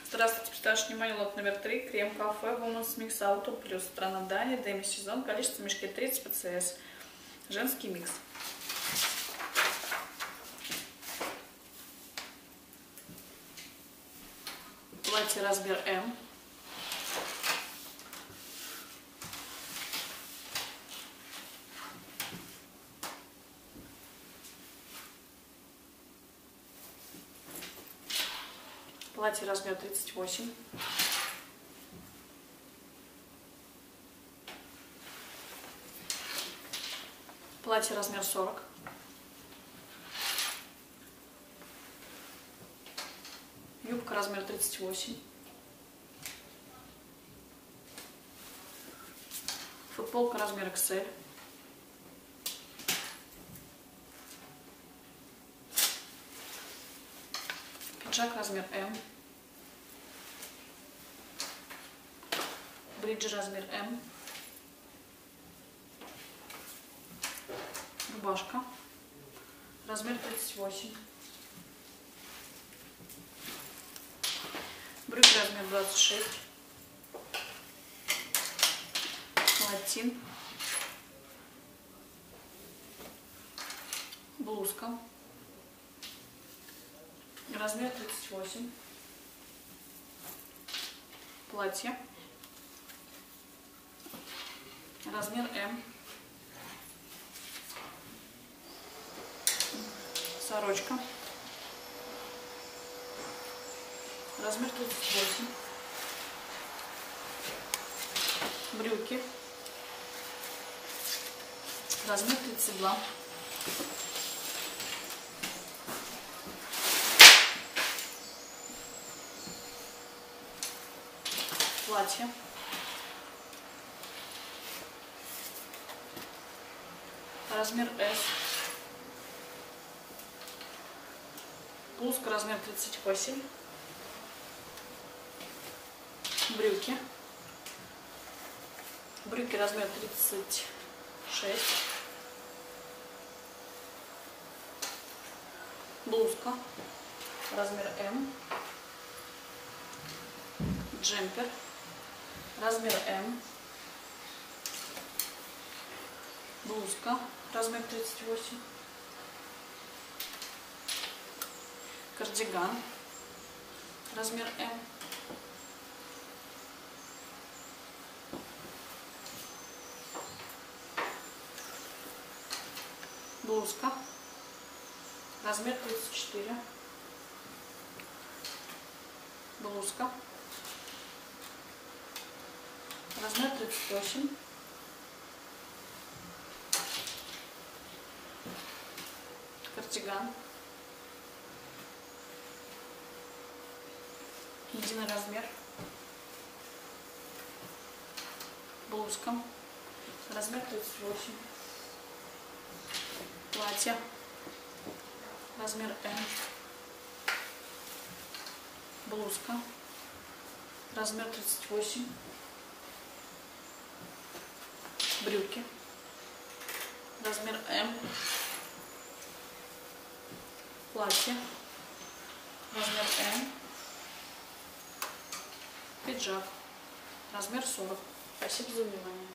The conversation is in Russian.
Здравствуйте, представляешь внимание, лот номер 3, крем кафе Women's Mix Auto Plus, страна Дания, демо-сезон, количество в мешке 30 ПЦС, женский микс. Платье размер М. Платье размер 38. Платье размер 40. Юбка размер 38. Футболка размер XL. Пиджак размер М. Бриджи размер М. Рубашка размер 38. Брюки размер 26. Латин. Блузка размер 38. Платье размер М. Сорочка размер 38. Брюки размер 32. Платье размер S. Блузка размер 38. Брюки размер 36. Блузка размер М. Джемпер размер М. Блузка размер 38. Кардиган размер М. Блузка размер 34. Блузка размер 38. Кардиган единый размер. Блузка размер 38. Платье размер М. Блузка размер 38. Брюки размер М. Платье размер М. Пиджак размер 40. Спасибо за внимание.